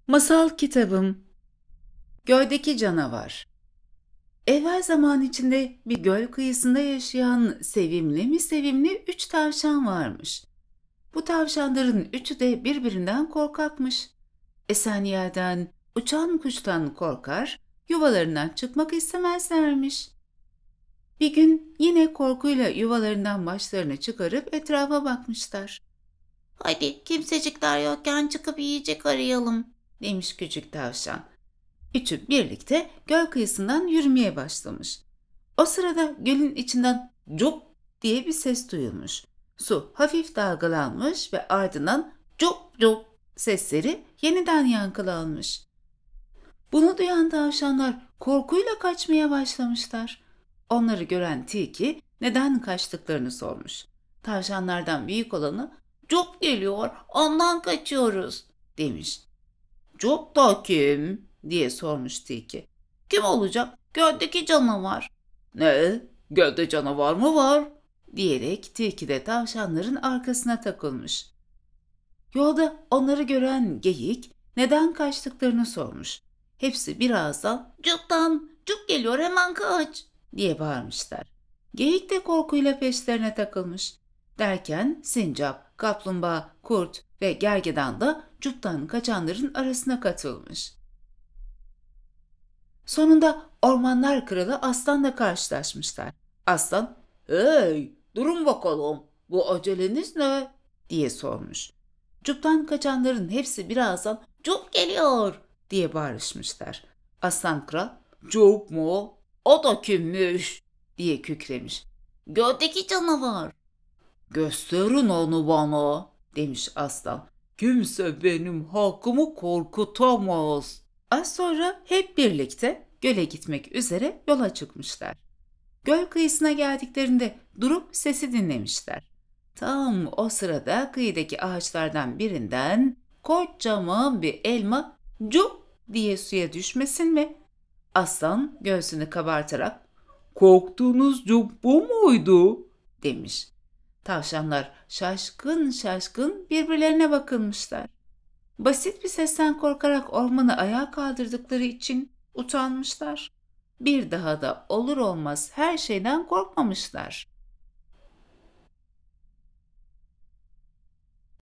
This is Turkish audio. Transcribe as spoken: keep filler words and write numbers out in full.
Masal kitabım. Göldeki Canavar. Evvel zaman içinde bir göl kıyısında yaşayan sevimli mi sevimli üç tavşan varmış. Bu tavşanların üçü de birbirinden korkakmış. Esen yerden, uçan kuştan korkar, yuvalarından çıkmak istemezlermiş. Bir gün yine korkuyla yuvalarından başlarını çıkarıp etrafa bakmışlar. Hadi kimsecikler yokken çıkıp yiyecek arayalım. Demiş küçük tavşan. Üçü birlikte göl kıyısından yürümeye başlamış. O sırada gölün içinden cop diye bir ses duyulmuş. Su hafif dalgalanmış ve ardından cop cop sesleri yeniden yankılanmış. Bunu duyan tavşanlar korkuyla kaçmaya başlamışlar. Onları gören tilki neden kaçtıklarını sormuş. Tavşanlardan büyük olanı Cop geliyor, ondan kaçıyoruz demiş. Cop da kim diye sormuş tilki. Kim olacak? Göldeki canavar. Ne? Gölde canavar mı var? Diyerek tilki de tavşanların arkasına takılmış. Yolda onları gören geyik neden kaçtıklarını sormuş. Hepsi bir ağızdan Cuptan, cup geliyor hemen kaç diye bağırmışlar. Geyik de korkuyla peşlerine takılmış. Derken sincap, kaplumbağa, kurt ve gergedan da cuptan kaçanların arasına katılmış. Sonunda ormanlar kralı aslanla karşılaşmışlar. Aslan, "Hey, durun bakalım, bu aceleniz ne?" diye sormuş. Cuptan kaçanların hepsi birazdan Cup geliyor diye bağırışmışlar. Aslan kral, "Cup mu? O da kimmiş?" diye kükremiş. Göldeki canavar. "Gösterin onu bana," demiş aslan. "Kimse benim hakkımı korkutamaz." Az sonra hep birlikte göle gitmek üzere yola çıkmışlar. Göl kıyısına geldiklerinde durup sesi dinlemişler. Tam o sırada kıyıdaki ağaçlardan birinden kocaman bir elma cuk diye suya düşmesin mi? Aslan göğsünü kabartarak "Korktuğunuz cuk bu muydu?" demiş. Tavşanlar şaşkın şaşkın birbirlerine bakılmışlar. Basit bir sesten korkarak ormanı ayağa kaldırdıkları için utanmışlar. Bir daha da olur olmaz her şeyden korkmamışlar.